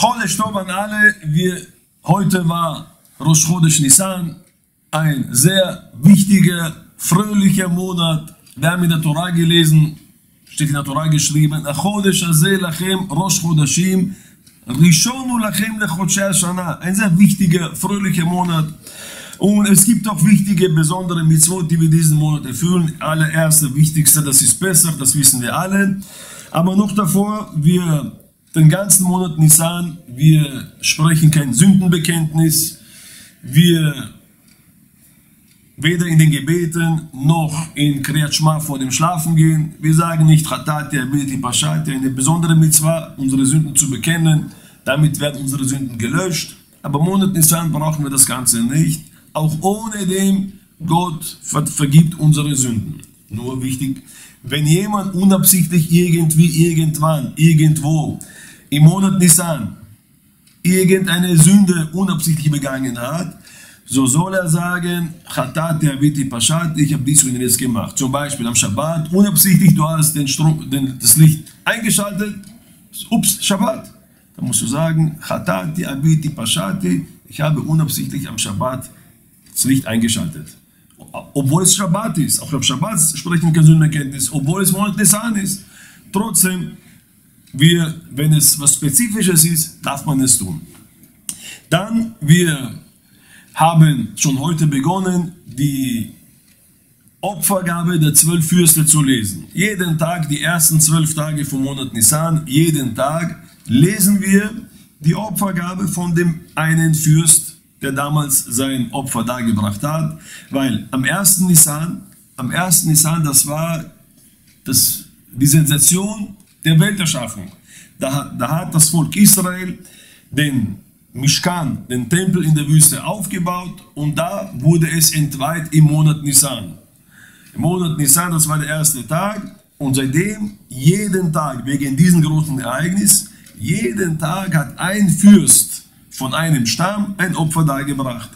Chodesh Tov an alle. Heute war Rosh Chodesh Nisan, ein sehr wichtiger, fröhlicher Monat. Wir haben in der Torah gelesen, steht in der Torah geschrieben, Chodesh Hazeh lachem Rosh Chodeshim, Rishonu lachem lechodshei Shana. Ein sehr wichtiger, fröhlicher Monat. Und es gibt auch wichtige, besondere Mitzvot, die wir diesen Monat erfüllen. Allererste, wichtigste, das ist Pesach, das wissen wir alle. Aber noch davor, wir den ganzen Monat Nisan, wir sprechen kein Sündenbekenntnis. Wir weder in den Gebeten noch in Kriyat Shema vor dem Schlafengehen. Wir sagen nicht Chatati, Abiti, Pashati, eine besondere Mitzvah, unsere Sünden zu bekennen. Damit werden unsere Sünden gelöscht. Aber im Monat Nisan brauchen wir das Ganze nicht. Auch ohne dem, Gott vergibt unsere Sünden. Nur wichtig, wenn jemand unabsichtlich irgendwie, irgendwann, irgendwo im Monat Nisan irgendeine Sünde unabsichtlich begangen hat, so soll er sagen, Chatati, Aviti, Pashati, ich habe dies und jenes gemacht. Zum Beispiel am Shabbat, unabsichtlich, du hast das Licht eingeschaltet, ups, Shabbat. Dann musst du sagen, Chatati, Aviti, Pashati, ich habe unabsichtlich am Shabbat das Licht eingeschaltet. Obwohl es Shabbat ist, auch am Shabbat sprechen wir keine Sündenbekenntnis, obwohl es Monat Nisan ist. Trotzdem, wenn es was Spezifisches ist, darf man es tun. Dann, wir haben schon heute begonnen, die Opfergabe der 12 Fürsten zu lesen. Jeden Tag, die ersten 12 Tage vom Monat Nisan, jeden Tag lesen wir die Opfergabe von dem einen Fürst, der damals sein Opfer dargebracht hat, weil am 1. Nisan, das war die Sensation der Welterschaffung. Da hat das Volk Israel den Mishkan, den Tempel in der Wüste aufgebaut und da wurde es entweiht im Monat Nisan. Im Monat Nisan, das war der erste Tag und seitdem, jeden Tag, wegen diesem großen Ereignis, jeden Tag hat ein Fürst von einem Stamm ein Opfer dargebracht.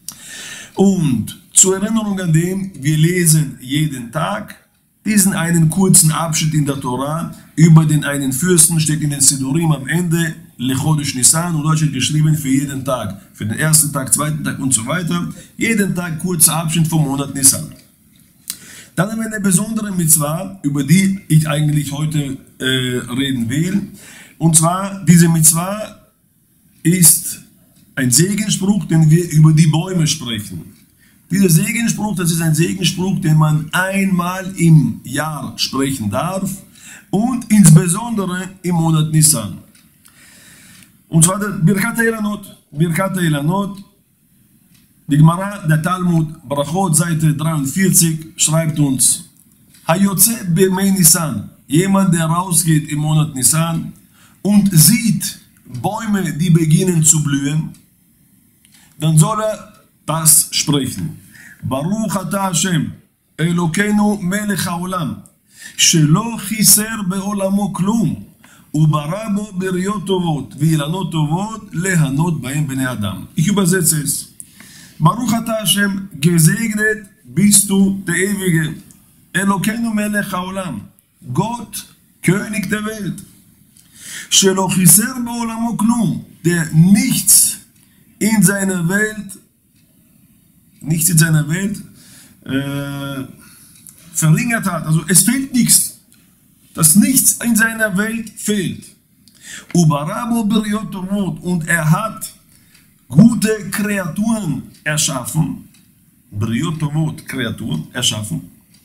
Und zur Erinnerung an dem, wir lesen jeden Tag diesen einen kurzen Abschnitt in der Torah über den einen Fürsten, steht in den Sidurim am Ende, Lechodesh Nisan, und dort steht geschrieben für jeden Tag, für den ersten Tag, zweiten Tag und so weiter, jeden Tag kurzer Abschnitt vom Monat Nisan. Dann haben wir eine besondere Mitzvah, über die ich eigentlich heute reden will, und zwar diese Mitzvah ist ein Segensspruch, den wir über die Bäume sprechen. Dieser Segensspruch, das ist ein Segensspruch, den man einmal im Jahr sprechen darf und insbesondere im Monat Nisan. Und zwar der Birkat HaIlanot. Birkat HaIlanot, die Gemara, der Talmud, Brachot, Seite 43, schreibt uns, Hayotze b'mei Nisan, jemand, der rausgeht im Monat Nisan und sieht Bäume, die beginnen zu blühen, dann soll er das sprechen. Baruch ata Hashem, Elokeinu melech haolam, shelo chiser be'olamo klum, ubara bo beriot tovot, ve'ilanot tovot, lehanot ba'em bnei Adam. Ich übersetze es. Baruch ata Hashem, gesegnet bist du der Ewige. Elokeinu melech haolam, Gott, König der Welt. Shelo chiser be'olamo klum, der nichts in seiner Welt verringert hat. Also es fehlt nichts. Dass nichts in seiner Welt fehlt. Und er hat gute Kreaturen erschaffen. Kreaturen erschaffen.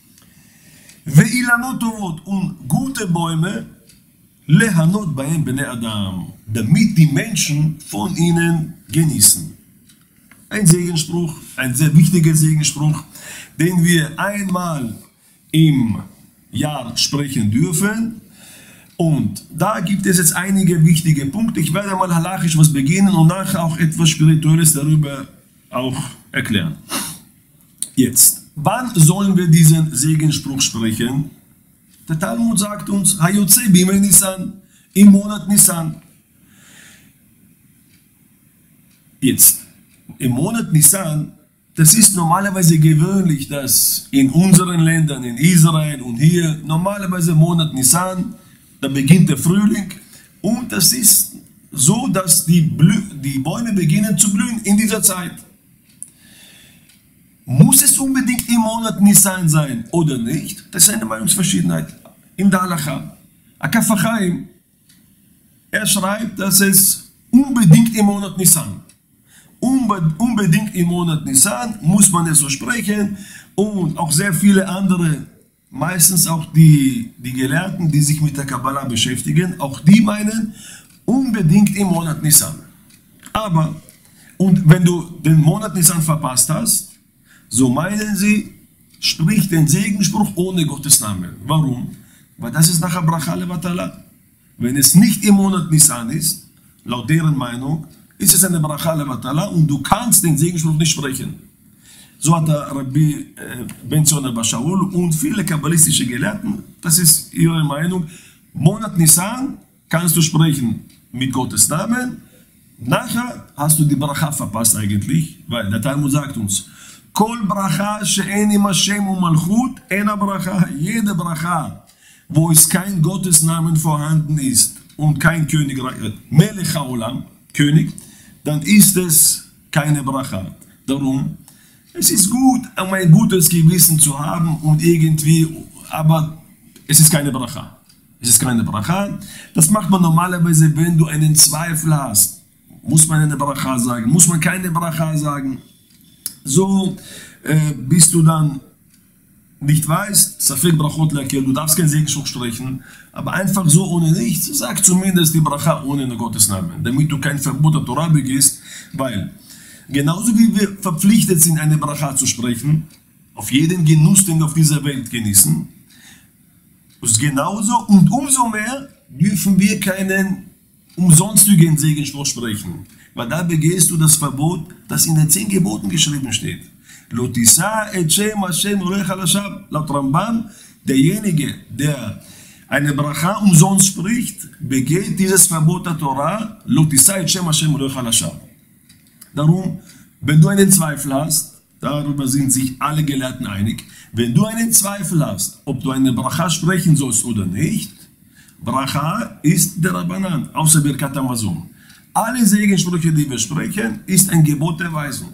Und gute Bäume, lehanot ba'em bnei Adam, damit die Menschen von ihnen genießen. Ein Segensspruch, ein sehr wichtiger Segensspruch, den wir einmal im Jahr sprechen dürfen. Und da gibt es jetzt einige wichtige Punkte. Ich werde mal halachisch was beginnen und nachher auch etwas Spirituelles darüber auch erklären. Jetzt, wann sollen wir diesen Segensspruch sprechen? Der Talmud sagt uns, Hayotze b'mei Nisan, im Monat Nisan. Jetzt, im Monat Nisan, das ist normalerweise gewöhnlich, dass in unseren Ländern, in Israel und hier, normalerweise im Monat Nisan, da beginnt der Frühling und das ist so, dass die Bäume beginnen zu blühen in dieser Zeit. Muss es unbedingt im Monat Nisan sein oder nicht? Das ist eine Meinungsverschiedenheit in der Halacha. Akaf HaChaim, er schreibt, dass es unbedingt im Monat Nisan. Unbedingt im Monat Nisan muss man es so sprechen, und auch sehr viele andere, meistens auch die Gelehrten, die sich mit der Kabbalah beschäftigen, auch die meinen unbedingt im Monat Nisan. Aber, und wenn du den Monat Nisan verpasst hast, so meinen sie, sprich den Segensspruch ohne Gottes Namen. Warum? Weil das ist nachher Bracha levatala. Wenn es nicht im Monat Nisan ist, laut deren Meinung, ist es eine Bracha levatala und du kannst den Segensspruch nicht sprechen. So hat der Rabbi Ben Zion Abba Shaul und viele kabbalistische Gelehrten, das ist ihre Meinung, Monat Nisan kannst du sprechen mit Gottes Namen, nachher hast du die Bracha verpasst eigentlich, weil der Talmud sagt uns, Kol Bracha she'en im Hashem und Malchut, ena Bracha, jede Bracha, wo es kein Gottesnamen vorhanden ist und kein Königreich, Melech HaOlam, König, dann ist es keine Bracha. Darum, es ist gut, um ein gutes Gewissen zu haben und irgendwie, aber es ist keine Bracha. Es ist keine Bracha. Das macht man normalerweise, wenn du einen Zweifel hast. Muss man eine Bracha sagen? Muss man keine Bracha sagen? So bist du dann nicht weißt, Safek Brachot Leakel, du darfst keinen Segensspruch sprechen, aber einfach so ohne nichts, sag zumindest die Bracha ohne einen Gottesnamen, damit du kein Verbot der Torah begehst, weil genauso wie wir verpflichtet sind, eine Bracha zu sprechen, auf jeden Genuss, den wir auf dieser Welt genießen, ist genauso und umso mehr dürfen wir keinen umsonstigen Segensspruch sprechen, weil da begehst du das Verbot, das in den 10 Geboten geschrieben steht. Lotisa et Shem Hashem Ulech Alashav. Laut Rambam, derjenige, der eine Bracha umsonst spricht, begeht dieses Verbot der Torah. Lotisa et Shem Hashem Ulech Alashav. Darum, wenn du einen Zweifel hast, darüber sind sich alle Gelehrten einig, wenn du einen Zweifel hast, ob du eine Bracha sprechen sollst oder nicht, Bracha ist der Rabbanan, außer Birkat Hamazon. Alle Segenssprüche, die wir sprechen, ist ein Gebot der Weisung.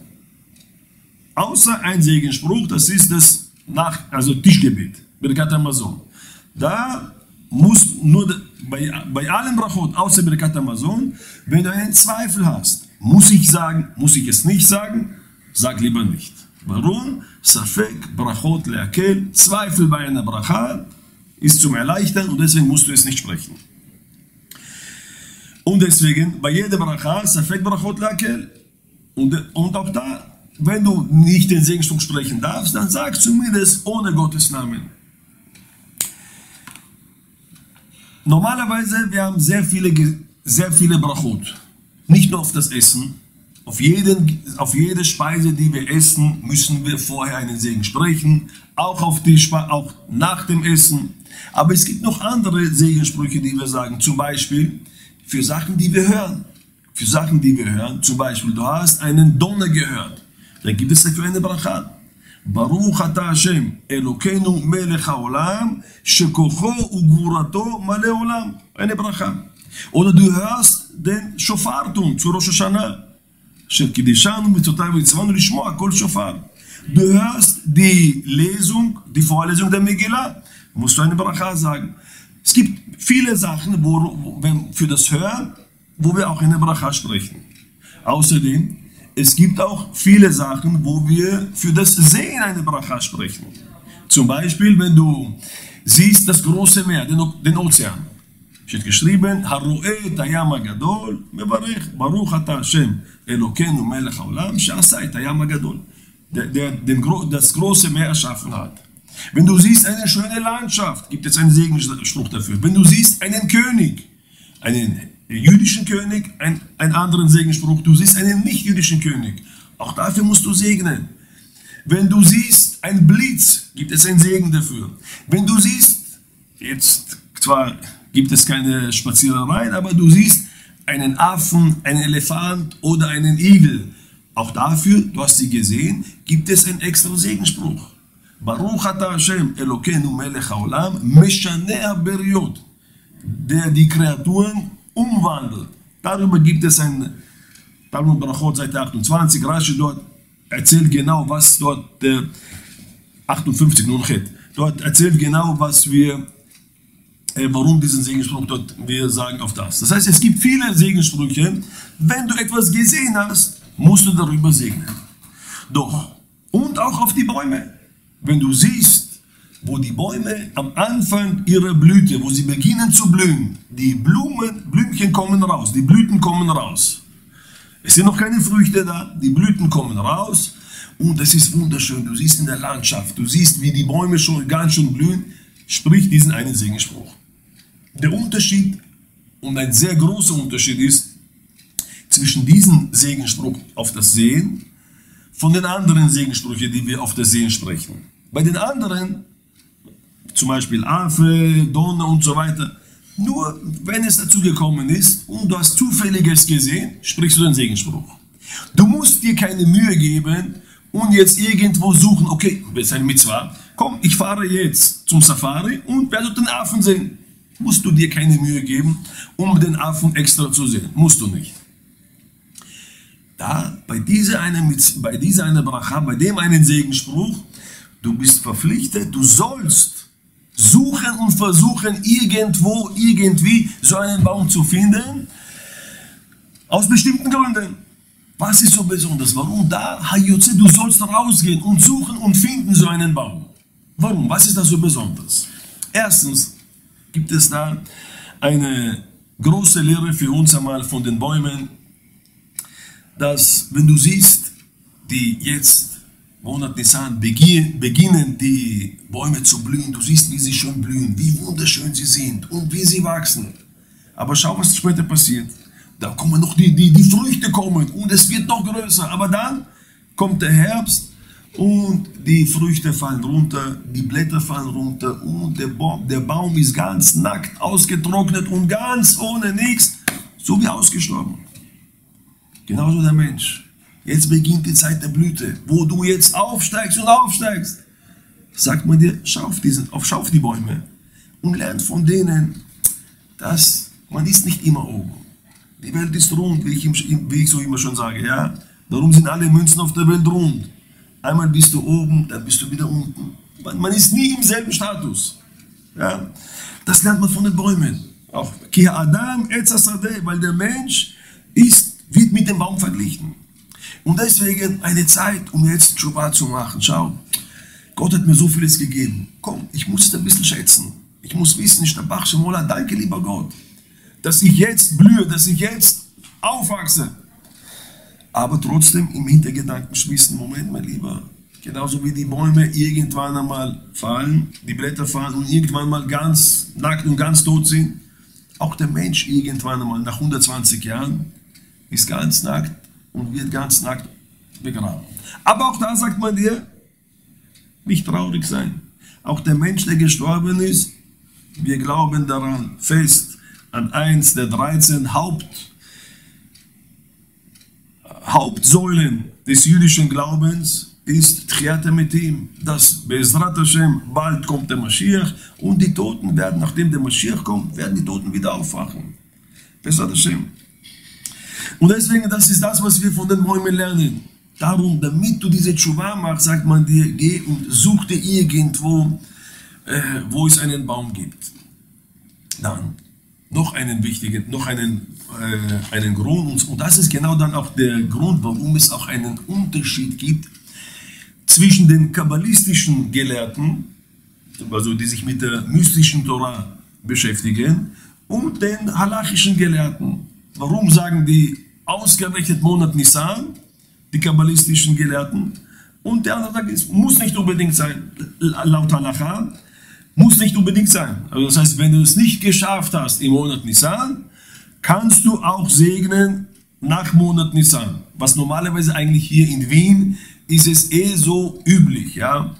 Außer ein Segenspruch, das ist das Tischgebet, Birkat Hamazon. Da muss nur bei allen Brachot, außer Birkat Hamazon, wenn du einen Zweifel hast, muss ich sagen, muss ich es nicht sagen, sag lieber nicht. Warum? Safek Brachot Leakel, Zweifel bei einer Bracha ist zum Erleichtern und deswegen musst du es nicht sprechen. Und deswegen, bei jeder Bracha, Safek Brachot Leakel, und auch da, wenn du nicht den Segensspruch sprechen darfst, dann sag zumindest ohne Gottes Namen. Normalerweise, wir haben sehr viele Brachot. Nicht nur auf das Essen. Auf jede Speise, die wir essen, müssen wir vorher einen Segen sprechen. Auch nach dem Essen. Aber es gibt noch andere Segenssprüche, die wir sagen. Zum Beispiel für Sachen, die wir hören. Für Sachen, die wir hören. Zum Beispiel, du hast einen Donner gehört. Dann gibt es dafür eine Bracha. Baruch ata Hashem, Elokeinu melech haolam, shekocho ugvurato male olam. Eine Bracha. Oder du hörst den Shofarton zu Rosh Hashanah. שקידשנו מצוותיו וציוונו לשמוע כל שופר. Du hörst die Lesung, die Vorlesung der Megillah, musst du eine Bracha sagen. Es gibt viele Sachen für das Hören, wo wir auch eine Bracha sprechen. Außerdem, es gibt auch viele Sachen, wo wir für das Sehen eine Bracha sprechen. Zum Beispiel, wenn du siehst das große Meer, den Ozean. steht geschrieben, Haroe et hayam hagadol, mevarech, Baruch ata Hashem, Elokeinu melech haolam, she'asa et hayam hagadol. Das große Meer erschaffen hat. Wenn du siehst eine schöne Landschaft, gibt es einen Segensspruch dafür. Wenn du siehst einen König, einen jüdischen König, einen anderen Segensspruch, du siehst einen nicht-jüdischen König, auch dafür musst du segnen. Wenn du siehst einen Blitz, gibt es einen Segen dafür. Wenn du siehst, jetzt zwar gibt es keine Spazierereien, aber du siehst einen Affen, einen Elefant oder einen Igel, auch dafür, du hast sie gesehen, gibt es einen extra Segensspruch. Baruch ata Hashem, Elokeinu melech haolam, meshaneh haberiot, der die Kreaturen umwandelt. Darüber gibt es ein Talmud Brachot, Seite 28, Rashi dort erzählt genau, was dort, 58 nun geht. Dort erzählt genau, was wir, warum diesen Segensspruch dort, wir sagen auf das. Das heißt, es gibt viele Segenssprüche. Wenn du etwas gesehen hast, musst du darüber segnen. Doch, und auch auf die Bäume. Wenn du siehst, wo die Bäume am Anfang ihrer Blüte, wo sie beginnen zu blühen, die Blümchen kommen raus, die Blüten kommen raus. Es sind noch keine Früchte da, die Blüten kommen raus und es ist wunderschön. Du siehst in der Landschaft, du siehst, wie die Bäume schon ganz schön blühen, sprich diesen einen Segensspruch. Der Unterschied, und ein sehr großer Unterschied ist, zwischen diesem Segensspruch auf das Sehen von den anderen Segenssprüchen, die wir auf das Sehen sprechen. Bei den anderen, zum Beispiel Affe, Donner und so weiter, nur wenn es dazu gekommen ist und du hast Zufälliges gesehen, sprichst du den Segensspruch. Du musst dir keine Mühe geben und jetzt irgendwo suchen, okay, das ist eine Mitzvah, komm, ich fahre jetzt zum Safari und werde den Affen sehen. Musst du dir keine Mühe geben, um den Affen extra zu sehen. Musst du nicht. Da, bei dieser eine Bracha, bei dem einen Segensspruch, du bist verpflichtet, du sollst suchen und versuchen, irgendwo, irgendwie so einen Baum zu finden, aus bestimmten Gründen. Was ist so besonders? Warum da, Hayotze, du sollst rausgehen und suchen und finden so einen Baum? Warum? Was ist da so besonders? Erstens gibt es da eine große Lehre für uns einmal von den Bäumen, dass, wenn du siehst, die jetzt Monat Nisan beginnen die Bäume zu blühen, du siehst, wie sie schön blühen, wie wunderschön sie sind und wie sie wachsen. Aber schau, was später passiert. Da kommen noch die Früchte kommen und es wird noch größer. Aber dann kommt der Herbst und die Früchte fallen runter, die Blätter fallen runter und der Baum ist ganz nackt, ausgetrocknet und ganz ohne nichts, so wie ausgestorben. Genauso der Mensch. Jetzt beginnt die Zeit der Blüte, wo du jetzt aufsteigst und aufsteigst. Sagt man dir, schau auf die Bäume und lernt von denen, dass man ist nicht immer oben. Die Welt ist rund, wie ich so immer schon sage. Ja? Darum sind alle Münzen auf der Welt rund. Einmal bist du oben, dann bist du wieder unten. Man ist nie im selben Status. Ja? Das lernt man von den Bäumen. Auch Ki Adam Etz Hasadeh, weil der Mensch wird mit dem Baum verglichen. Und deswegen eine Zeit, um jetzt Tshuva zu machen. Schau, Gott hat mir so vieles gegeben. Komm, ich muss es ein bisschen schätzen. Ich muss wissen, danke lieber Gott, dass ich jetzt blühe, dass ich jetzt aufwachse. Aber trotzdem im Hintergedanken wissen, Moment, mein Lieber, genauso wie die Bäume irgendwann einmal fallen, die Blätter fallen und irgendwann mal ganz nackt und ganz tot sind, auch der Mensch irgendwann einmal nach 120 Jahren ist ganz nackt und wird ganz nackt begraben. Aber auch da sagt man dir, nicht traurig sein. Auch der Mensch, der gestorben ist, wir glauben daran fest, an eins der 13 Hauptsäulen des jüdischen Glaubens ist Tchiat HaMetim, dass Be'ezrat Hashem bald kommt der Mashiach und die Toten werden, nachdem der Mashiach kommt, werden die Toten wieder aufwachen. Be'ezrat Hashem. Und deswegen, das ist das, was wir von den Bäumen lernen. Darum, damit du diese Tshuva machst, sagt man dir, geh und such dir irgendwo, wo es einen Baum gibt. Dann noch einen Grund, und das ist genau dann auch der Grund, warum es auch einen Unterschied gibt zwischen den kabbalistischen Gelehrten, also die sich mit der mystischen Torah beschäftigen, und den halachischen Gelehrten. Warum sagen die ausgerechnet Monat Nisan, die kabbalistischen Gelehrten, und der andere Tag muss nicht unbedingt sein, laut Halacha, muss nicht unbedingt sein. Also das heißt, wenn du es nicht geschafft hast im Monat Nisan, kannst du auch segnen nach Monat Nisan. Was normalerweise eigentlich hier in Wien ist es so üblich. Ja?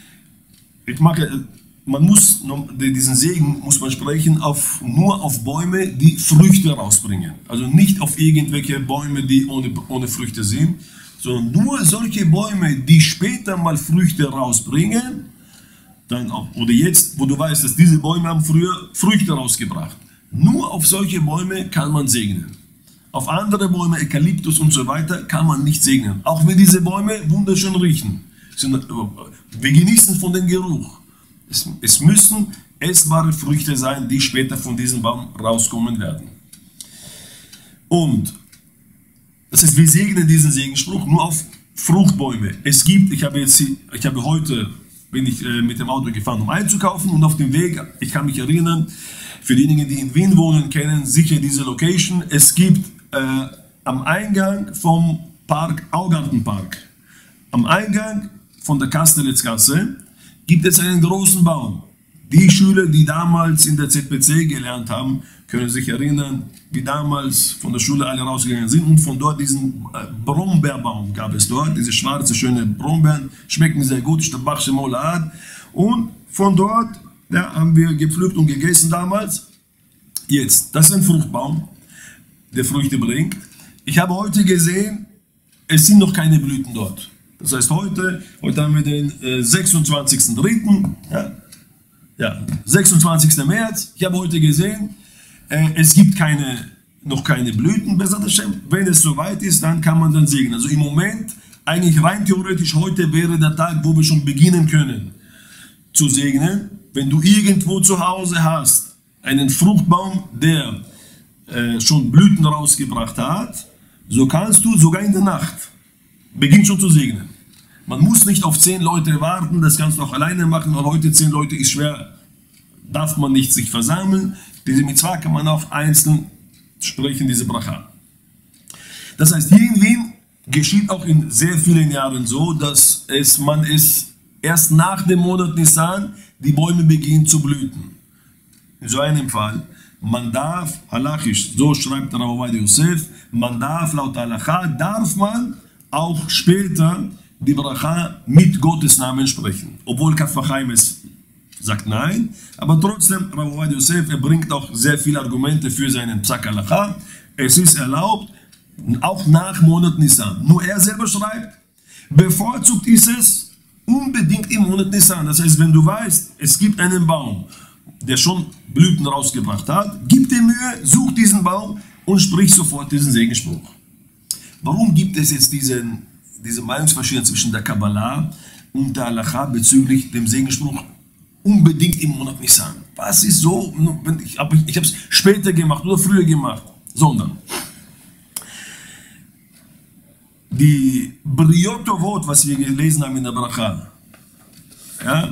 Diesen Segen muss man sprechen nur auf Bäume, die Früchte rausbringen. Also nicht auf irgendwelche Bäume, die ohne Früchte sind, sondern nur solche Bäume, die später mal Früchte rausbringen, oder jetzt, wo du weißt, dass diese Bäume haben früher Früchte rausgebracht. Nur auf solche Bäume kann man segnen. Auf andere Bäume, Eukalyptus und so weiter, kann man nicht segnen. Auch wenn diese Bäume wunderschön riechen. Wir genießen von dem Geruch. Es müssen essbare Früchte sein, die später von diesem Baum rauskommen werden. Und das heißt, wir segnen diesen Segenspruch nur auf Fruchtbäume. Es gibt, heute bin ich mit dem Auto gefahren, um einzukaufen, und auf dem Weg, ich kann mich erinnern, für diejenigen, die in Wien wohnen, kennen sicher diese Location. Es gibt am Eingang vom Park, Augartenpark, am Eingang von der Kastelitzgasse, gibt es einen großen Baum. Die Schüler, die damals in der ZPC gelernt haben, können sich erinnern, wie damals von der Schule alle rausgegangen sind, und von dort diesen Brombeerbaum gab es dort, diese schwarze, schöne Brombeeren, schmecken sehr gut, ist der Bachsche Molad, und von dort haben wir gepflückt und gegessen damals. Jetzt, das ist ein Fruchtbaum, der Früchte bringt. Ich habe heute gesehen, es sind noch keine Blüten dort. Das heißt, heute haben wir den 26.03., 26. März. Ich habe heute gesehen, es gibt noch keine Blüten. Wenn es soweit ist, dann kann man dann segnen. Also im Moment, eigentlich rein theoretisch, heute wäre der Tag, wo wir schon beginnen können zu segnen. Wenn du irgendwo zu Hause hast, einen Fruchtbaum, der schon Blüten rausgebracht hat, so kannst du sogar in der Nacht beginnen schon zu segnen. Man muss nicht auf 10 Leute warten, das kannst du auch alleine machen, weil heute 10 Leute ist schwer, darf man nicht sich versammeln. Diese Mitzvah kann man auch einzeln sprechen, diese Bracha. Das heißt, hier in Wien geschieht auch in sehr vielen Jahren so, dass man erst nach dem Monat Nisan die Bäume beginnen zu blüten. In so einem Fall, man darf, halachisch, so schreibt Rav Ovadia Yosef, man darf laut Halacha, darf man auch später die Bracha mit Gottes Namen sprechen. Obwohl Kaf HaChaim es sagt nein, aber trotzdem, Rav Ovadia Yosef, bringt auch sehr viele Argumente für seinen Psak Halacha. Es ist erlaubt, auch nach Monat Nisan. Nur er selber schreibt, bevorzugt ist es unbedingt im Monat Nisan. Das heißt, wenn du weißt, es gibt einen Baum, der schon Blüten rausgebracht hat, gib dir Mühe, such diesen Baum und sprich sofort diesen Segenspruch. Warum gibt es jetzt diese Meinungsverschiedenheit zwischen der Kabbalah und der Halacha bezüglich dem Segenspruch unbedingt im Monat Nisan? Was ist so, ich habe es später gemacht oder früher gemacht, sondern die Briotovot, was wir gelesen haben in der Bracha, ja,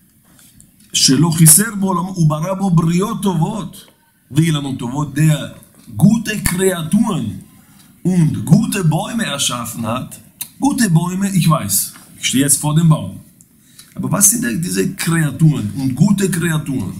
der gute Kreaturen und gute Bäume erschaffen hat. Gute Bäume, ich weiß, ich stehe jetzt vor dem Baum. Aber was sind denn diese Kreaturen und gute Kreaturen?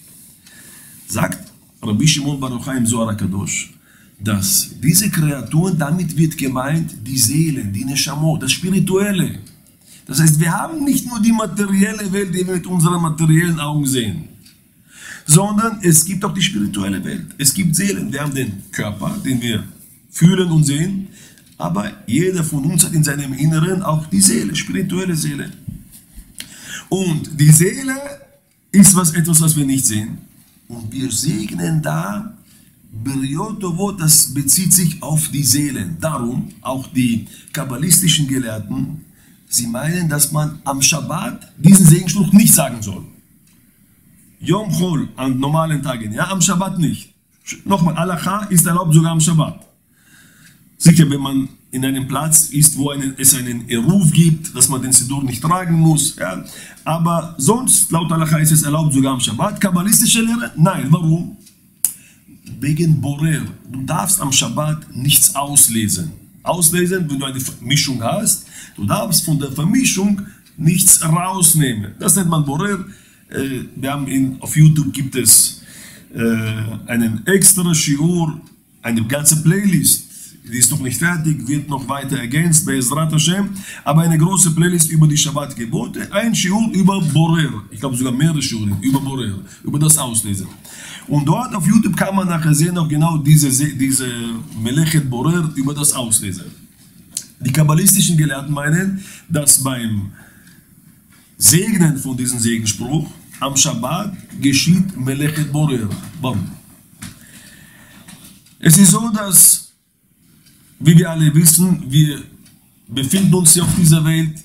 Sagt Rabbi Shimon Bar Yochai im Zohar HaKadosh, dass diese Kreaturen, damit wird gemeint, die Seelen, die Neshamot, das Spirituelle. Das heißt, wir haben nicht nur die materielle Welt, die wir mit unseren materiellen Augen sehen, sondern es gibt auch die spirituelle Welt. Es gibt Seelen. Wir haben den Körper, den wir fühlen und sehen, aber jeder von uns hat in seinem Inneren auch die Seele, spirituelle Seele. Und die Seele ist etwas, was wir nicht sehen. Und wir segnen da, Briotovot, das bezieht sich auf die Seelen. Darum, auch die kabbalistischen Gelehrten, sie meinen, dass man am Schabbat diesen Segenspruch nicht sagen soll. Yom Chol, an normalen Tagen, ja, am Schabbat nicht. Nochmal, Halacha ist erlaubt sogar am Schabbat. Sicher, wenn man in einem Platz ist, wo es einen Eruf gibt, dass man den Siddur nicht tragen muss, ja. Aber sonst, laut Halacha, ist es erlaubt sogar am Schabbat. Kabbalistische Lehre? Nein, warum? Wegen Borer. Du darfst am Schabbat nichts auslesen. Auslesen, wenn du eine Mischung hast, du darfst von der Vermischung nichts rausnehmen. Das nennt man Borer. Wir haben auf YouTube gibt es einen extra Shiur, eine ganze Playlist, die ist noch nicht fertig, wird noch weiter ergänzt bei Ezrat Hashem, aber eine große Playlist über die Shabbat-Gebote, ein Shiur über Borer, ich glaube sogar mehrere Shiurim über Borer, über das Auslesen. Und dort auf YouTube kann man nachher sehen auch genau diese Melechet Borer über das Auslesen. Die kabbalistischen Gelehrten meinen, dass beim Segnen von diesem Segenspruch am Shabbat geschieht Melechet Borer. Warum? Es ist so, dass wie wir alle wissen, wir befinden uns hier auf dieser Welt.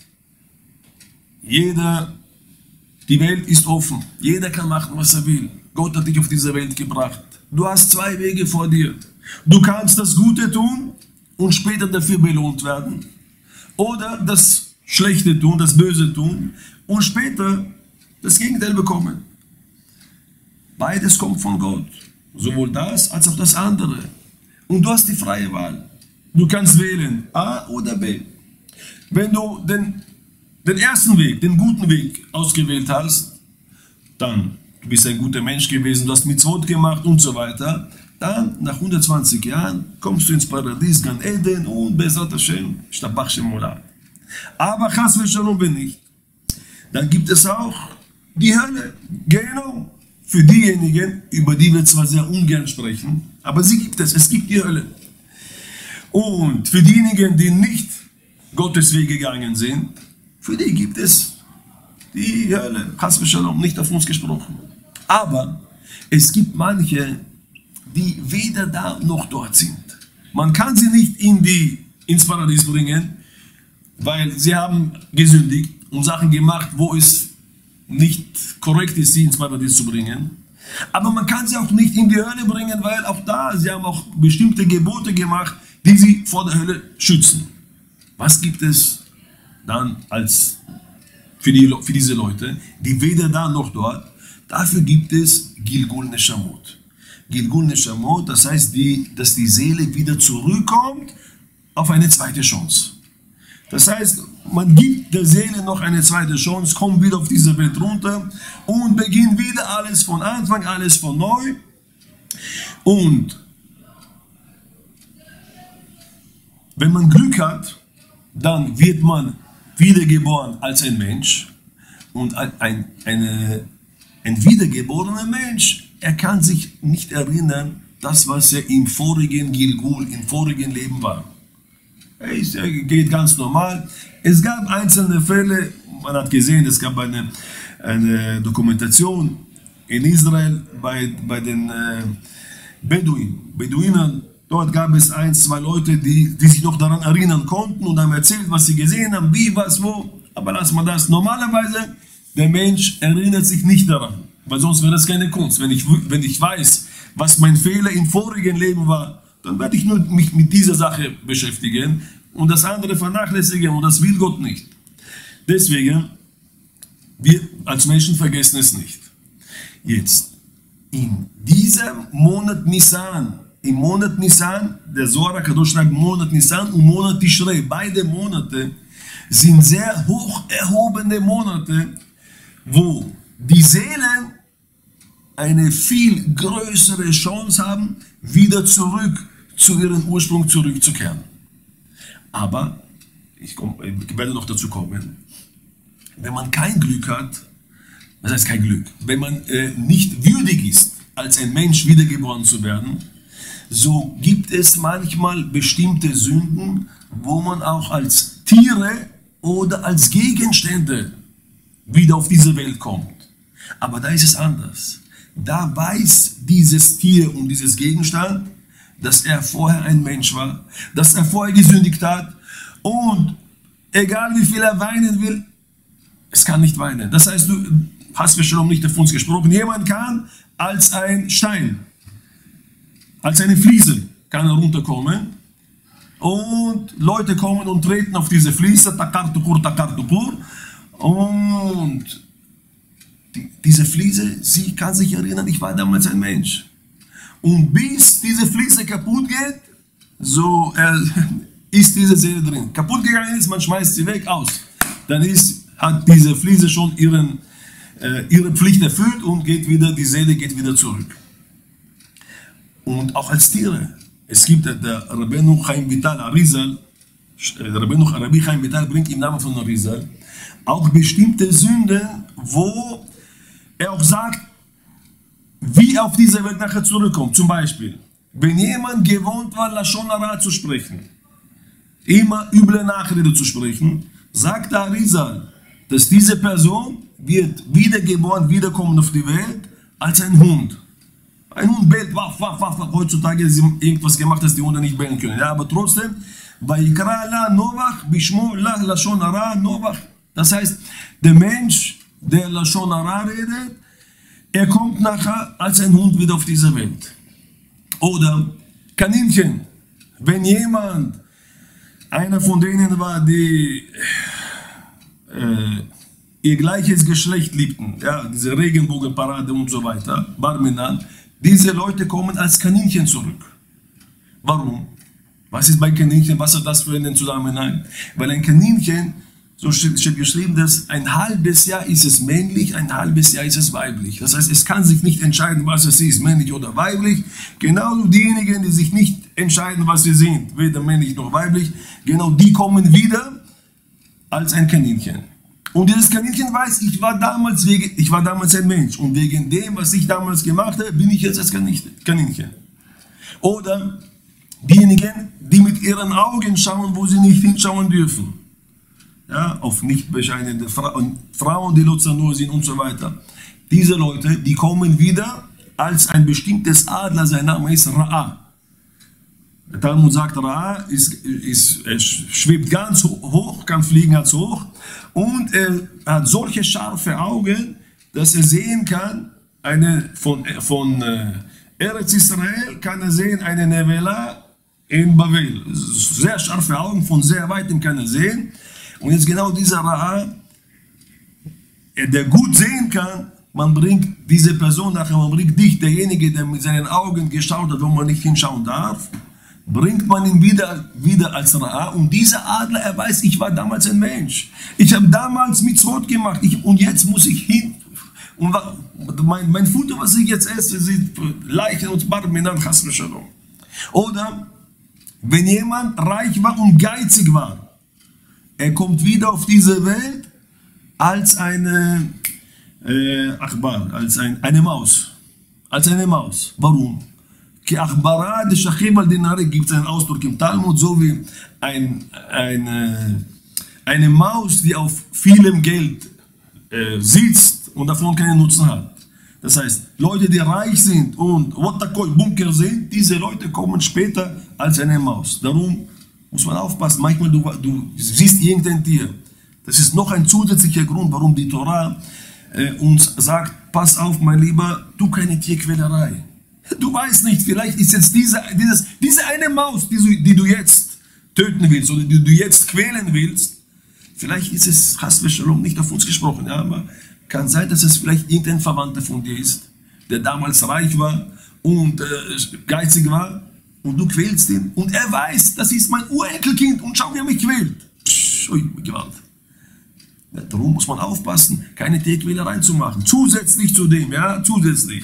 Die Welt ist offen. Jeder kann machen, was er will. Gott hat dich auf diese Welt gebracht. Du hast zwei Wege vor dir. Du kannst das Gute tun und später dafür belohnt werden. Oder das Schlechte tun, das Böse tun und später das Gegenteil bekommen. Beides kommt von Gott. Sowohl das als auch das andere. Und du hast die freie Wahl. Du kannst wählen A oder B. Wenn du den ersten Weg, den guten Weg ausgewählt hast, dann du bist ein guter Mensch gewesen, du hast Mitzvot gemacht und so weiter, dann nach 120 Jahren kommst du ins Paradies, Gan Eden und Bezrat Hashem, Shtabach Shem Olam. Aber Chas v'Shalom wenn nicht, dann gibt es auch die Hölle, Gehennom. Für diejenigen, über die wir zwar sehr ungern sprechen, aber sie gibt es gibt die Hölle. Und für diejenigen, die nicht Gottes Weg gegangen sind, für die gibt es die Hölle. Chas v'Shalom, nicht auf uns gesprochen. Aber es gibt manche, die weder da noch dort sind. Man kann sie nicht ins Paradies bringen, weil sie haben gesündigt und Sachen gemacht, wo es nicht korrekt ist, sie ins Paradies zu bringen. Aber man kann sie auch nicht in die Hölle bringen, weil auch da, sie haben auch bestimmte Gebote gemacht, die sie vor der Hölle schützen. Was gibt es dann für diese Leute, die weder da noch dort? Dafür gibt es Gilgul Neshamot. Gilgul Neshamot, das heißt, dass die Seele wieder zurückkommt auf eine zweite Chance. Das heißt, man gibt der Seele noch eine zweite Chance, kommt wieder auf diese Welt runter und beginnt wieder alles von Anfang, alles von neu. Und wenn man Glück hat, dann wird man wiedergeboren als ein Mensch. Und ein wiedergeborener Mensch, er kann sich nicht erinnern, das, was er im vorigen Gilgul, im vorigen Leben war. Es geht ganz normal. Es gab einzelne Fälle, man hat gesehen, es gab eine Dokumentation in Israel bei den Beduinen. Dort gab es 1, 2 Leute, die sich noch daran erinnern konnten und haben erzählt, was sie gesehen haben, wie, was, wo. Aber lass mal das. Normalerweise, der Mensch erinnert sich nicht daran, weil sonst wäre das keine Kunst. Wenn ich weiß, was mein Fehler im vorigen Leben war, dann werde ich nur mich mit dieser Sache beschäftigen und das andere vernachlässigen und das will Gott nicht. Deswegen, wir als Menschen vergessen es nicht. Jetzt, in diesem Monat Nisan, im Monat Nisan, der Zohar HaKadosh schreibt Monat Nisan und Monat Tishrei, beide Monate sind sehr hoch erhobene Monate, wo die Seelen eine viel größere Chance haben, wieder zurück zu ihrem Ursprung zurückzukehren. Aber, ich werde noch dazu kommen, wenn man kein Glück hat, was heißt kein Glück, wenn man nicht würdig ist, als ein Mensch wiedergeboren zu werden, so gibt es manchmal bestimmte Sünden, wo man auch als Tiere oder als Gegenstände wieder auf diese Welt kommt. Aber da ist es anders. Da weiß dieses Tier und dieses Gegenstand, dass er vorher ein Mensch war, dass er vorher gesündigt hat und egal wie viel er weinen will, es kann nicht weinen. Das heißt, du hast schon nicht auf uns gesprochen, jemand kann als ein Stein, als eine Fliese kann er runterkommen und Leute kommen und treten auf diese Fliese, takar tukur, und diese Fliese, sie kann sich erinnern, ich war damals ein Mensch. Und bis diese Fliese kaputt geht, so ist diese Seele drin. Kaputt gegangen ist, man schmeißt sie weg, aus. Dann hat diese Fliese schon ihre Pflicht erfüllt und die Seele geht wieder zurück. Und auch als Tiere. Es gibt der Rabbeinu Chaim Vital Arizal, Rabbi Chaim Vital bringt im Namen von Arizal auch bestimmte Sünden, wo er auch sagt, wie er auf diese Welt nachher zurückkommt. Zum Beispiel, wenn jemand gewohnt war, Lashon Hara zu sprechen, immer üble Nachrede zu sprechen, sagt der Arizal, dass diese Person wird wiedergeboren, wiederkommen auf die Welt als ein Hund. Ein Hund bellt, waf, waf, waf, waf. Heutzutage ist irgendwas gemacht, dass die Hunde nicht bellen können. Ja, aber trotzdem, Vayikra la Novach, Bishmo la Lashon Hara Novach. Das heißt, der Mensch, der Lashon Hara redet, er kommt nachher als ein Hund wieder auf diese Welt. Oder Kaninchen. Wenn jemand, einer von denen war, die ihr gleiches Geschlecht liebten, ja, diese Regenbogenparade und so weiter, Bar Minan, diese Leute kommen als Kaninchen zurück. Warum? Was ist bei Kaninchen, was hat das für einen Zusammenhang? Weil ein Kaninchen, so steht geschrieben, dass ein halbes Jahr ist es männlich, ein halbes Jahr ist es weiblich. Das heißt, es kann sich nicht entscheiden, was es ist, männlich oder weiblich. Genau diejenigen, die sich nicht entscheiden, was sie sind, weder männlich noch weiblich, genau die kommen wieder als ein Kaninchen. Und dieses Kaninchen weiß, ich war damals ein Mensch und wegen dem, was ich damals gemacht habe, bin ich jetzt als Kaninchen. Oder diejenigen, die mit ihren Augen schauen, wo sie nicht hinschauen dürfen. Ja, auf nicht bescheinende Frauen, die Lozanur sind und so weiter. Diese Leute, die kommen wieder als ein bestimmtes Adler, sein Name ist Ra'a. Der Talmud sagt, Ra'a schwebt ganz hoch, kann fliegen ganz hoch und er hat solche scharfe Augen, dass er sehen kann, von Eretz Israel kann er sehen, eine Nevela in Babel. Sehr scharfe Augen, von sehr weitem kann er sehen. Und jetzt genau dieser Ra'a, der gut sehen kann, man bringt diese Person nachher, man bringt dich, derjenige, der mit seinen Augen geschaut hat, wo man nicht hinschauen darf, bringt man ihn wieder als Ra'a. Und dieser Adler, er weiß, ich war damals ein Mensch. Ich habe damals Mitzvot gemacht und jetzt muss ich hin. Und mein Futter, was ich jetzt esse, sind Leichen und Bar Minan Chas v'Shalom. Oder wenn jemand reich war und geizig war, er kommt wieder auf diese Welt als eine Maus. Als eine Maus. Warum? Gibt es einen Ausdruck im Talmud, so wie eine Maus, die auf vielem Geld sitzt und davon keinen Nutzen hat. Das heißt, Leute, die reich sind und Bunker sind, diese Leute kommen später als eine Maus. Darum muss man aufpassen. Manchmal du siehst irgendein Tier. Das ist noch ein zusätzlicher Grund, warum die Torah uns sagt, pass auf, mein Lieber, tu keine Tierquälerei. Du weißt nicht, vielleicht ist jetzt diese eine Maus, die du jetzt töten willst oder die du jetzt quälen willst, vielleicht ist es Chas v'Shalom nicht auf uns gesprochen, ja, aber kann sein, dass es vielleicht irgendein Verwandter von dir ist, der damals reich war und geizig war und du quälst ihn und er weiß, das ist mein Urenkelkind und schau, wie er mich quält. Gewalt. Ja, darum muss man aufpassen, keine Tierquälerei zu machen. Zusätzlich zu dem, ja, zusätzlich.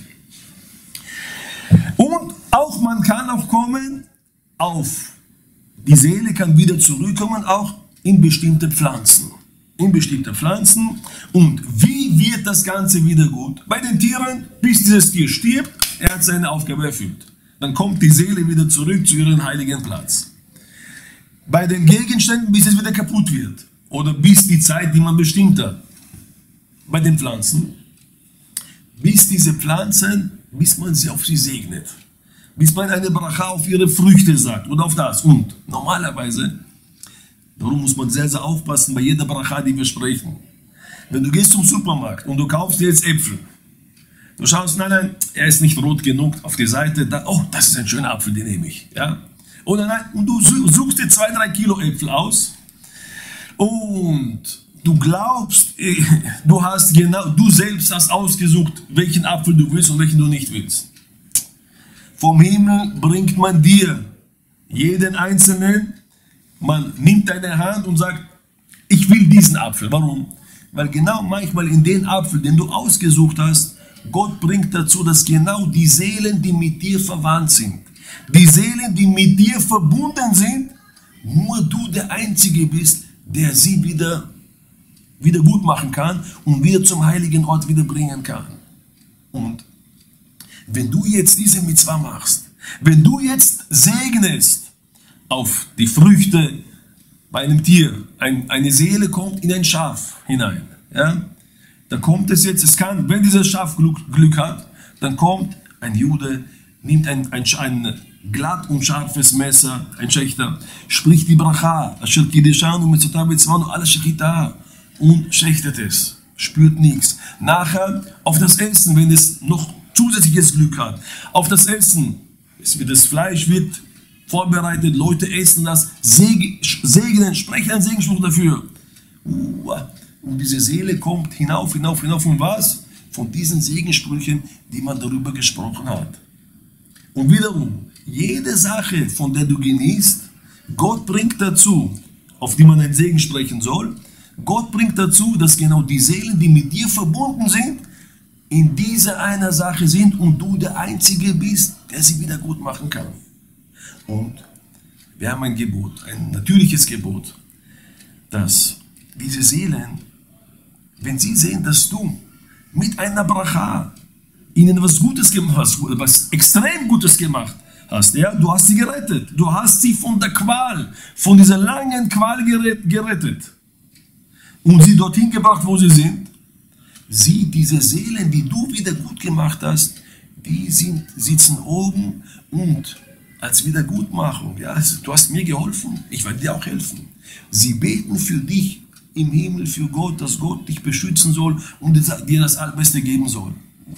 Und auch man kann auch kommen auf, die Seele kann wieder zurückkommen, auch in bestimmte Pflanzen. In bestimmte Pflanzen. Und wie wird das Ganze wieder gut? Bei den Tieren, bis dieses Tier stirbt, er hat seine Aufgabe erfüllt. Dann kommt die Seele wieder zurück zu ihrem heiligen Platz. Bei den Gegenständen, bis es wieder kaputt wird. Oder bis die Zeit, die man bestimmt hat. Bei den Pflanzen, bis diese Pflanzen, bis man sie auf sie segnet. Bis man eine Bracha auf ihre Früchte sagt oder auf das. Und normalerweise, darum muss man sehr, sehr aufpassen bei jeder Bracha, die wir sprechen. Wenn du gehst zum Supermarkt und du kaufst dir jetzt Äpfel, du schaust, nein, er ist nicht rot genug auf die Seite, da, oh, das ist ein schöner Apfel, den nehme ich. Ja? Oder nein, und du suchst dir 2-3 Kilo Äpfel aus und du glaubst, du selbst hast ausgesucht, welchen Apfel du willst und welchen du nicht willst. Vom Himmel bringt man dir jeden einzelnen, man nimmt deine Hand und sagt, ich will diesen Apfel. Warum? Weil genau manchmal in den Apfel, den du ausgesucht hast, Gott bringt dazu, dass genau die Seelen, die mit dir verwandt sind, die Seelen, die mit dir verbunden sind, nur du der Einzige bist, der sie wieder gut machen kann und wieder zum heiligen Ort wieder bringen kann. Und wenn du jetzt diese Mitzvah machst, wenn du jetzt segnest auf die Früchte bei einem Tier, eine Seele kommt in ein Schaf hinein, ja, da kommt es jetzt, wenn dieses Schaf Glück hat, dann kommt ein Jude nimmt ein glatt und scharfes Messer, ein Schächter, spricht die Bracha, Asher Kideshanu Mitzotav V'Tzvanu Ala Shechita und schächtet es, spürt nichts. Nachher auf das Essen, wenn es noch zusätzliches Glück hat, auf das Essen, das Fleisch wird vorbereitet, Leute essen das, segnen, sprechen einen Segensspruch dafür. Und diese Seele kommt hinauf von was? Von diesen Segenssprüchen, die man darüber gesprochen hat. Und wiederum, jede Sache, von der du genießt, Gott bringt dazu, auf die man einen Segen sprechen soll, Gott bringt dazu, dass genau die Seelen, die mit dir verbunden sind, in dieser einer Sache sind und du der Einzige bist, der sie wieder gut machen kann. Und wir haben ein Gebot, ein natürliches Gebot, dass diese Seelen, wenn sie sehen, dass du mit einer Bracha ihnen was Gutes gemacht hast, was extrem Gutes gemacht hast, ja, du hast sie gerettet, du hast sie von der Qual, von dieser langen Qual gerettet und sie dorthin gebracht, wo sie sind. Diese Seelen, die du wieder gut gemacht hast, die sitzen oben und als Wiedergutmachung, ja, du hast mir geholfen, ich werde dir auch helfen. Sie beten für dich im Himmel, für Gott, dass Gott dich beschützen soll und dir das Allerbeste geben soll.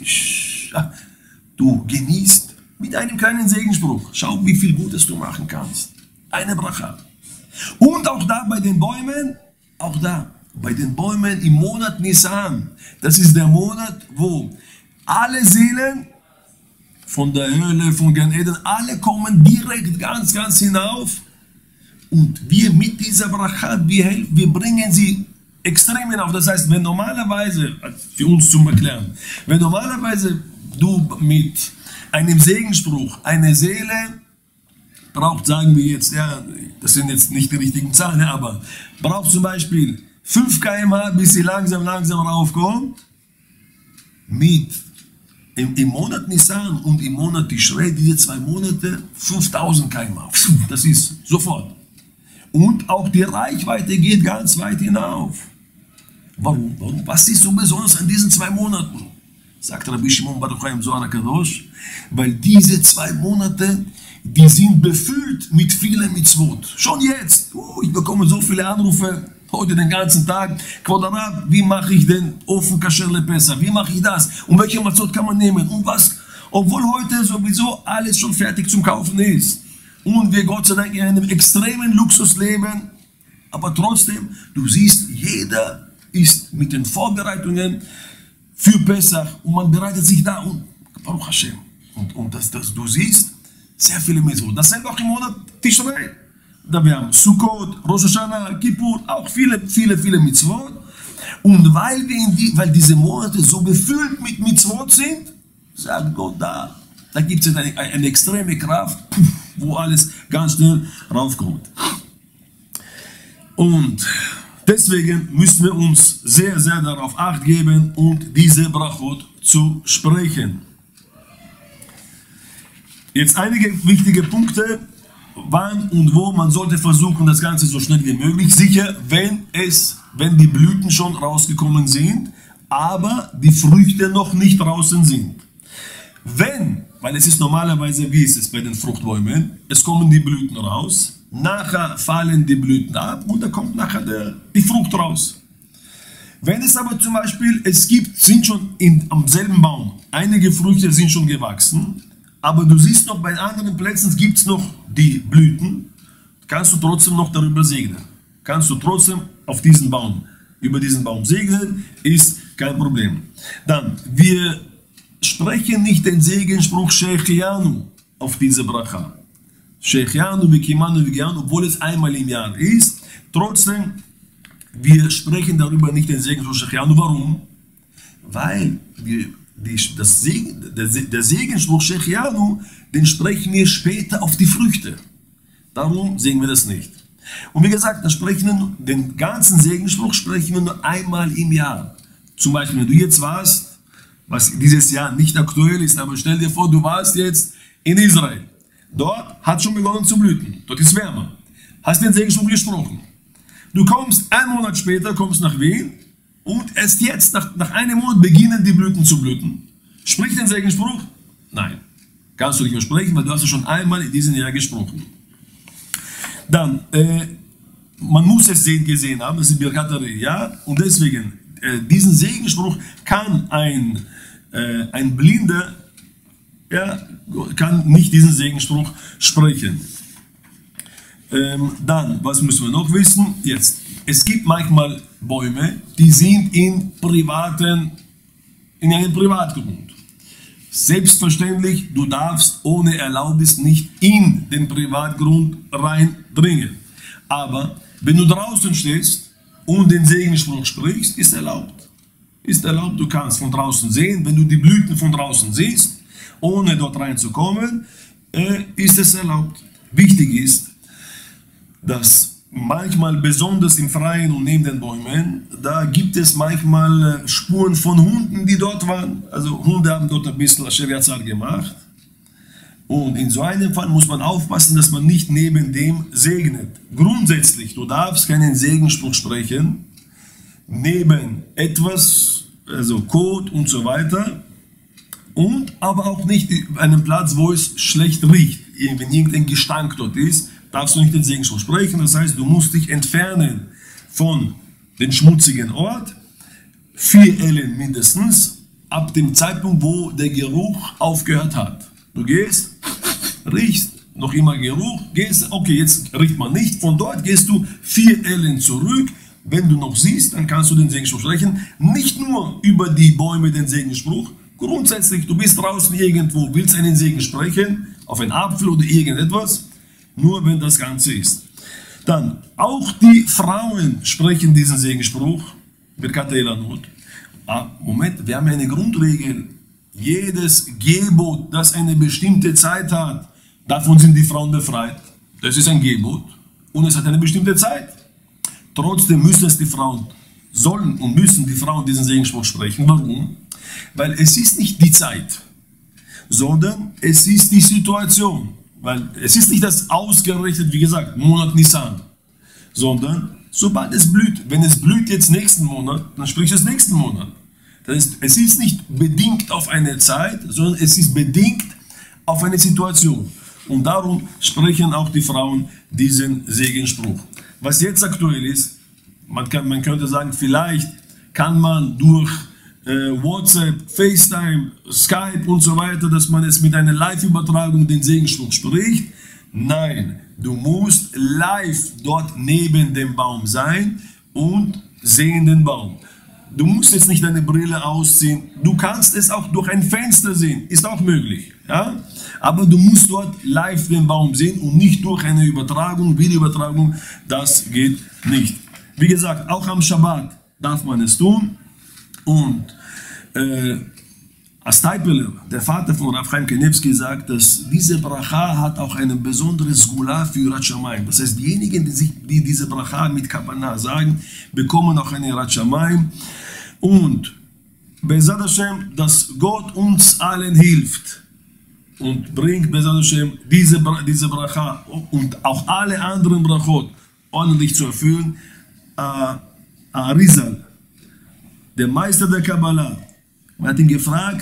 Du genießt mit einem kleinen Segensspruch. Schau, wie viel Gutes du machen kannst. Eine Bracha. Und auch da bei den Bäumen, bei den Bäumen im Monat Nisan. Das ist der Monat, wo alle Seelen von der Hölle, von Gan Eden, alle kommen direkt ganz hinauf. Und wir mit dieser Bracha, wir bringen sie extrem hinauf. Das heißt, wenn normalerweise, für uns zum Erklären, wenn normalerweise du mit einem Segensspruch eine Seele braucht, sagen wir jetzt, ja, das sind jetzt nicht die richtigen Zahlen, aber braucht zum Beispiel 5 km/h, bis sie langsam raufkommt, im Monat Nisan und im Monat Tishrei, diese 2 Monate, 5000 km/h. Das ist sofort. Und auch die Reichweite geht ganz weit hinauf. Warum? Was ist so besonders an diesen 2 Monaten? Sagt Rabbi Shimon Bar Yochai im Zohar HaKadosh, weil diese 2 Monate, die sind befüllt mit vielen Mitzvot. Schon jetzt. Ich bekomme so viele Anrufe, heute den ganzen Tag. Kvod Arav, wie mache ich den Ofen Kasher LePesach? Wie mache ich das? Und welche Matzot kann man nehmen? Und was? Obwohl heute sowieso alles schon fertig zum Kaufen ist. Und wir Gott sei Dank in einem extremen Luxus leben. Aber trotzdem, du siehst, jeder ist mit den Vorbereitungen für Pesach und man bereitet sich da und Baruch Hashem. Und du siehst sehr viele Mitzvot. Dasselbe auch im Monat Tishrei. Da wir haben Sukkot, Rosh Hashanah, Kippur, auch viele Mitzvot. Und weil diese Monate so befüllt mit Mitzvot sind, sagt Gott, da gibt es eine extreme Kraft, wo alles ganz schnell raufkommt. Und deswegen müssen wir uns sehr darauf Acht geben und diese Brachot zu sprechen. Jetzt einige wichtige Punkte, wann und wo man sollte versuchen, das Ganze so schnell wie möglich. Sicher, wenn die Blüten schon rausgekommen sind, aber die Früchte noch nicht draußen sind. Weil es ist normalerweise, wie ist es bei den Fruchtbäumen, es kommen die Blüten raus, nachher fallen die Blüten ab und da kommt nachher die Frucht raus. Wenn es aber zum Beispiel, sind schon am selben Baum, einige Früchte sind schon gewachsen, aber du siehst noch, bei anderen Plätzen gibt es noch die Blüten, kannst du trotzdem noch darüber segnen. Kannst du trotzdem über diesen Baum segnen, ist kein Problem. Dann, wir sprechen nicht den Segenspruch Shechianu auf diese Bracha. Shechianu, Vikimanu, Vigianu, obwohl es einmal im Jahr ist. Trotzdem, wir sprechen darüber nicht den Segenspruch Shechianu. Warum? Weil der Segenspruch Shechianu, den sprechen wir später auf die Früchte. Darum singen wir das nicht. Und wie gesagt, den ganzen Segenspruch sprechen wir nur einmal im Jahr. Zum Beispiel, wenn du jetzt warst, was dieses Jahr nicht aktuell ist, aber stell dir vor, du warst jetzt in Israel. Dort hat schon begonnen zu blüten. Dort ist wärmer. Hast den Segenspruch gesprochen. Du kommst einen Monat später, kommst nach Wien und erst jetzt, nach einem Monat, beginnen die Blüten zu blüten. Sprich den Segenspruch. Nein. Kannst du nicht versprechen, weil du hast ja schon einmal in diesem Jahr gesprochen. Dann, man muss es gesehen haben, das ist Birkat Hariyah, und deswegen, diesen Segenspruch kann ein Blinder, ja, kann nicht diesen Segenspruch sprechen. Dann, was müssen wir noch wissen? Jetzt, es gibt manchmal Bäume, die sind in einem Privatgrund. Selbstverständlich, du darfst ohne Erlaubnis nicht in den Privatgrund reindringen. Aber wenn du draußen stehst und den Segenspruch sprichst, ist erlaubt. Ist erlaubt, du kannst von draußen sehen. Wenn du die Blüten von draußen siehst, ohne dort reinzukommen, ist es erlaubt. Wichtig ist, dass manchmal, besonders im Freien und neben den Bäumen, da gibt es manchmal Spuren von Hunden, die dort waren. Also Hunde haben dort ein bisschen Scheverzar gemacht. Und in so einem Fall muss man aufpassen, dass man nicht neben dem segnet. Grundsätzlich, du darfst keinen Segenspruch sprechen, neben etwas, also Kot und so weiter, und aber auch nicht an einem Platz, wo es schlecht riecht. Wenn irgendein Gestank dort ist, darfst du nicht den Segenspruch sprechen. Das heißt, du musst dich entfernen von dem schmutzigen Ort, 4 Ellen mindestens, ab dem Zeitpunkt, wo der Geruch aufgehört hat. Du gehst, riechst, noch immer Geruch, gehst, okay, jetzt riecht man nicht, von dort gehst du 4 Ellen zurück. Wenn du noch siehst, dann kannst du den Segenspruch sprechen. Nicht nur über die Bäume den Segenspruch, grundsätzlich, du bist draußen irgendwo, willst einen Segen sprechen, auf einen Apfel oder irgendetwas, nur wenn das Ganze ist. Dann, auch die Frauen sprechen diesen Segenspruch, Birkat Eilanot. Moment, wir haben eine Grundregel. Jedes Gebot, das eine bestimmte Zeit hat, davon sind die Frauen befreit. Das ist ein Gebot und es hat eine bestimmte Zeit. Trotzdem müssen es die Frauen, sollen und müssen die Frauen diesen Segenspruch sprechen. Warum? Weil es ist nicht die Zeit, sondern es ist die Situation. Weil es ist nicht das ausgerechnet, wie gesagt, Monat Nisan, sondern sobald es blüht. Wenn es blüht jetzt nächsten Monat, dann spricht es nächsten Monat. Das heißt, es ist nicht bedingt auf eine Zeit, sondern es ist bedingt auf eine Situation. Und darum sprechen auch die Frauen diesen Segenspruch. Was jetzt aktuell ist, man könnte sagen, vielleicht kann man durch WhatsApp, FaceTime, Skype und so weiter, dass man es mit einer Live-Übertragung den Segenspruch spricht. Nein, du musst live dort neben dem Baum sein und sehen den Baum. Du musst jetzt nicht deine Brille ausziehen, du kannst es auch durch ein Fenster sehen, ist auch möglich. Ja? Aber du musst dort live den Baum sehen und nicht durch eine Übertragung, Videoübertragung, das geht nicht. Wie gesagt, auch am Schabbat darf man es tun. Und Astaipeler, der Vater von Rav Chaim Kanievsky, sagt, dass diese Bracha hat auch eine besondere Sgula für Yirat Shamayim. Das heißt, diejenigen, die diese Bracha mit Kavanah sagen, bekommen auch eine Yirat Shamayim. Und Be'ezrat Hashem, dass Gott uns allen hilft und bringt Be'ezrat Hashem diese Bracha und auch alle anderen Brachot ordentlich zu erfüllen. Arizal, der Meister der Kabbalah, man hat ihn gefragt,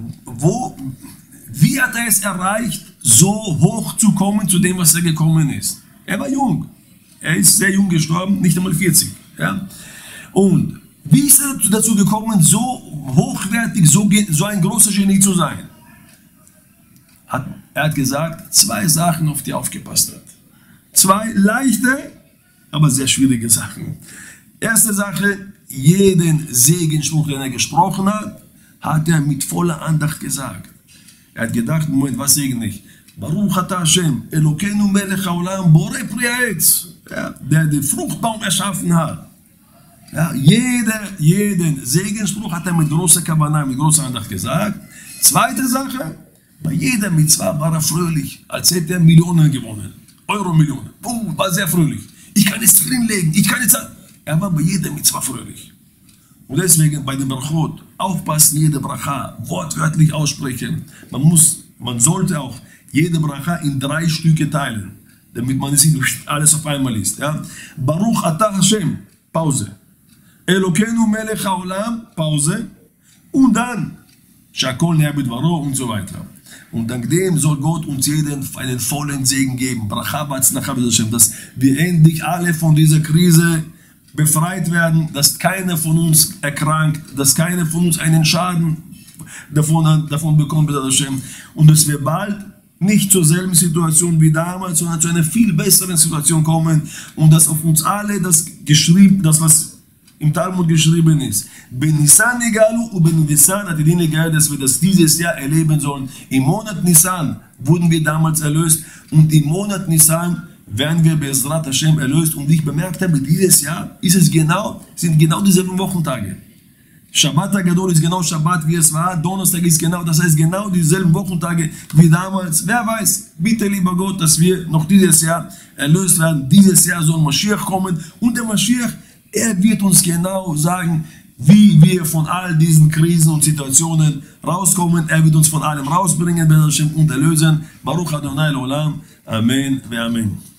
wie hat er es erreicht, so hoch zu kommen zu dem, was er gekommen ist. Er war jung, er ist sehr jung gestorben, nicht einmal 40. Ja? Und wie ist er dazu gekommen, so hochwertig, so ein großer Genie zu sein? Er hat gesagt, 2 Sachen, auf die er aufgepasst hat. 2 leichte, aber sehr schwierige Sachen. Erste Sache, jeden Segenspruch, den er gesprochen hat, hat er mit voller Andacht gesagt. Er hat gedacht, Moment, was segne ich? Baruch atah Hashem, Elokeinu melech haolam, borei pri ha'etz, der den Fruchtbaum erschaffen hat. Ja, jeden Segenspruch hat er mit großer Kavanah, mit großer Andacht gesagt. Zweite Sache, bei jeder Mitzvah war er fröhlich, als hätte er Millionen gewonnen. Euro-Millionen. War sehr fröhlich. Ich kann es drin legen, ich kann es... Er war bei jeder Mitzvah fröhlich. Und deswegen bei dem Brachot aufpassen, jede Bracha wortwörtlich aussprechen. Man sollte auch jede Bracha in 3 Stücke teilen, damit man es nicht alles auf einmal liest. Ja? Baruch atah Hashem, Pause. Elokeinu melech haolam, Pause. Und dann Shakol ne'abed varo und so weiter. Und dank dem soll Gott uns jeden einen vollen Segen geben, dass wir endlich alle von dieser Krise befreit werden, dass keiner von uns erkrankt, dass keiner von uns einen Schaden davon bekommt, und dass wir bald nicht zur selben Situation wie damals, sondern zu einer viel besseren Situation kommen, und dass auf uns alle das was im Talmud geschrieben ist, Ben Nisan egalu und Ben Nisan hat die Dinge gehalten, dass wir das dieses Jahr erleben sollen. Im Monat Nisan wurden wir damals erlöst, und im Monat Nisan werden wir Be'ezrat Hashem erlöst. Und wie ich bemerkt habe, dieses Jahr sind genau dieselben Wochentage. Shabbat HaGadol ist genau Shabbat, wie es war. Donnerstag ist genau, das heißt genau dieselben Wochentage wie damals. Wer weiß, bitte lieber Gott, dass wir noch dieses Jahr erlöst werden. Dieses Jahr soll Mashiach kommen, und der Mashiach, er wird uns genau sagen, wie wir von all diesen Krisen und Situationen rauskommen. Er wird uns von allem rausbringen und erlösen. Baruch Adonai L'olam. Amen. Amen.